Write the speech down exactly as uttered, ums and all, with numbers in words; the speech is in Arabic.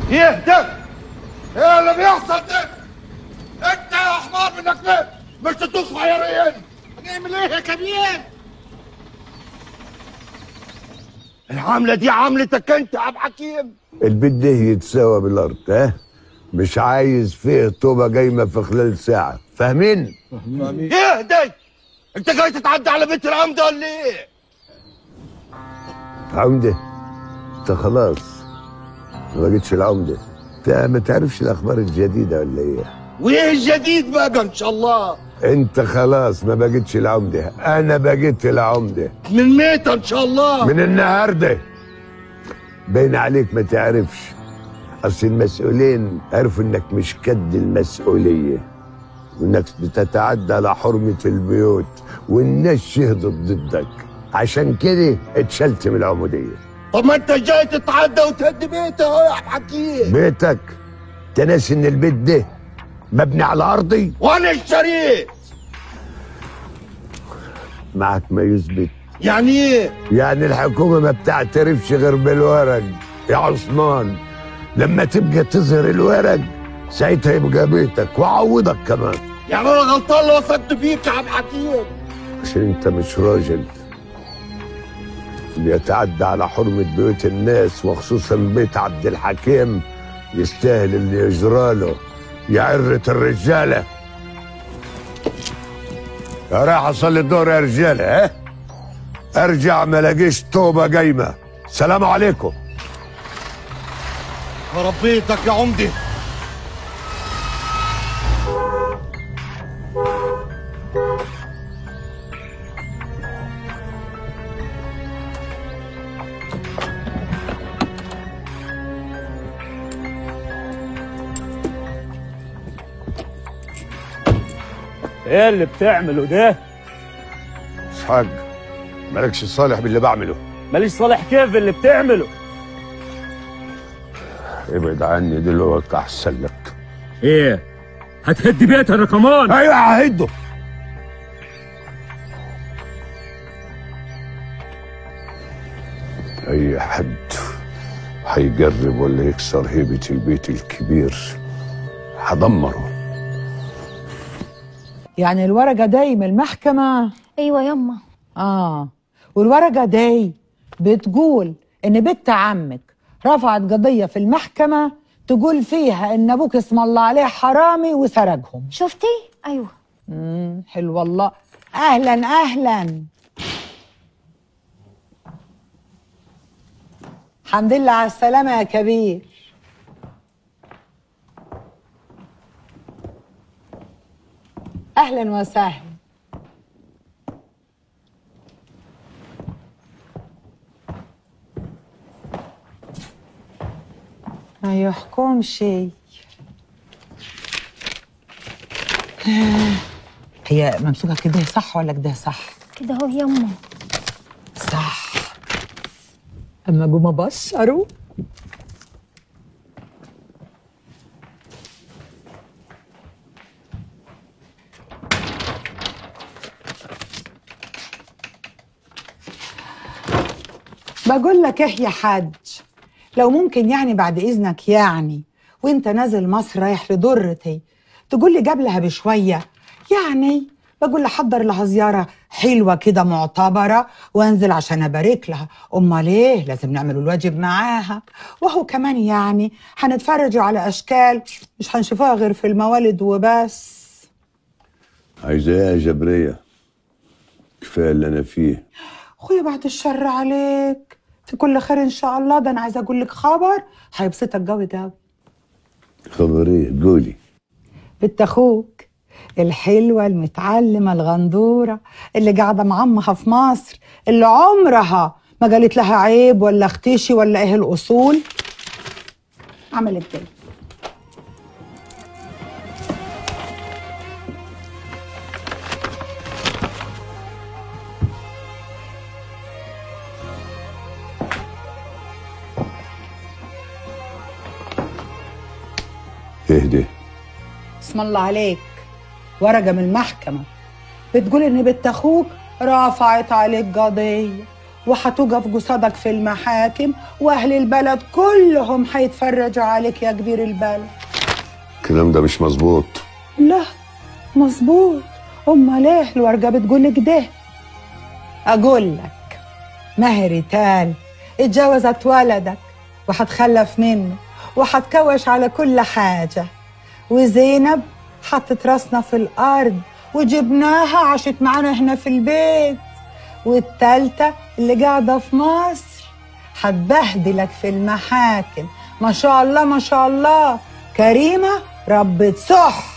ايه ده؟ ايه اللي بيحصل ده؟ انت يا حمار منك ليه؟ مش تدوس عيارين. هنعمل ايه يا كبير؟ العاملة دي عاملتك انت يا عبد الحكيم. البيت ده يتساوى بالارض، ها؟ مش عايز فيه طوبة جايمة في خلال ساعة، فاهمين؟ فاهمين. ايه ده؟ انت جاي تتعدى على بيت العمدة ولا ايه؟ عمدة؟ انت خلاص ما بقتش العمدة. انت ما تعرفش الاخبار الجديدة ولا ايه؟ وايه الجديد بقى ان شاء الله؟ انت خلاص ما بقتش العمدة، انا بقيت العمدة. من متى ان شاء الله؟ من النهارده. باين عليك ما تعرفش، اصل المسؤولين عرفوا انك مش قد المسؤولية، وانك بتتعدى على حرمة البيوت، والناس شهدت ضدك، عشان كده اتشلت من العمودية. طب ما انت جاي تتعدى وتهدي بيتي اهو يا عبد الحكيم. بيتك؟ انت ناسي ان البيت ده مبني على ارضي؟ وانا اشتريت. معك ما يثبت؟ يعني ايه؟ يعني الحكومة ما بتعترفش غير بالورق يا عثمان. لما تبقى تظهر الورق ساعتها يبقى بيتك، وعوضك كمان. يعني انا غلطان اللي وثقت فيك يا عبد الحكيم؟ عشان انت مش راجل. اللي يتعدى على حرمة بيوت الناس وخصوصا بيت عبد الحكيم يستاهل اللي يجراله. يا عرة الرجالة، يا رايح اصلي الظهر يا رجالة، ها؟ ارجع ما لاقيش طوبة جايمة. سلام عليكم. ربيتك يا عمدي. ايه اللي بتعمله ده؟ اسحاق، مالكش صالح باللي بعمله. ماليش صالح كيف اللي بتعمله؟ ابعد عني دلوقتي احسن لك. ايه؟ هتهد بيتي انا كمان؟ ايوه ههده. اي حد هيجرب ولا يكسر هيبة البيت الكبير هدمره. يعني الورقة داي من المحكمة؟ ايوه يما. اه، والورقة داي بتقول ان بنت عمك رفعت قضية في المحكمة تقول فيها ان ابوك اسم الله عليه حرامي وسرقهم. شفتي؟ ايوه. امم حلو والله. اهلا اهلا. الحمد لله على السلامة يا كبير. اهلا وسهلا. ما يحكم شيء. هي ممسوكه كده صح ولا كده صح؟ كده اهو يما. صح. اما قوم ابشره. بقول لك ايه يا حاج، لو ممكن يعني بعد اذنك يعني وانت نازل مصر رايح لضرتي تقول لي قبلها بشويه، يعني بقول لها حضر لها زياره حلوه كده معتبره وانزل عشان ابارك لها. امال ايه، لازم نعمل الواجب معاها. وهو كمان يعني هنتفرجوا على اشكال مش هنشوفوها غير في الموالد وبس. عايزة ايه يا جبرية؟ كفايه اللي انا فيه. اخويا بعد الشر عليك، في كل خير ان شاء الله. ده انا عايزه اقول لك خبر هيبسطك قوي قوي. خبر ايه؟ قولي. بنت اخوك الحلوه المتعلمه الغندوره اللي قاعده مع امها في مصر، اللي عمرها ما قالت لها عيب ولا اختشي ولا ايه الاصول، عملت كده. اهدي. اسم الله عليك، ورقه من المحكمه بتقول ان بنت اخوك رفعت عليك قضيه وهتقف قصادك في المحاكم، واهل البلد كلهم هيتفرجوا عليك يا كبير البلد. الكلام ده مش مظبوط. لا مظبوط. امال ايه الورقه بتقول كده؟ اقول لك ماهر تال اتجوزت ولدك وهتخلف منه وهتكوش على كل حاجه، وزينب حطت راسنا في الارض وجبناها عاشت معانا هنا في البيت، والتالتة اللي قاعدة في مصر هتبهدلك في المحاكم. ما شاء الله ما شاء الله، كريمة ربة صح.